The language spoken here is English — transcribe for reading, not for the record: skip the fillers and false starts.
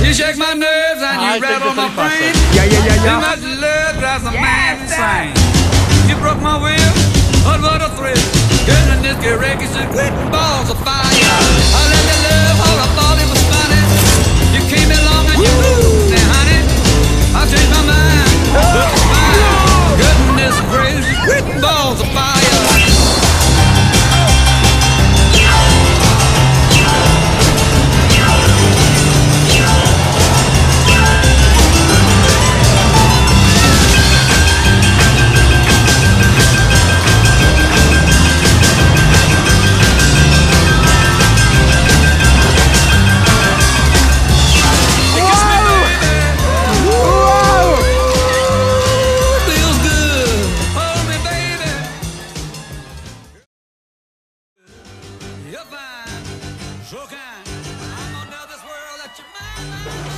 You shake my nerves and you rattle my brain. Too much love drives a man insane. You broke my will, but what a thrill. Getting this Verrai is quitting balls of fire. I let you love all I thought it was funny. You came along and you moved me, honey. I changed my mind, but it's fine. Goodness gracious, quitting balls of fire. You're fine, so kind. I'm gonna know this world that you're mine.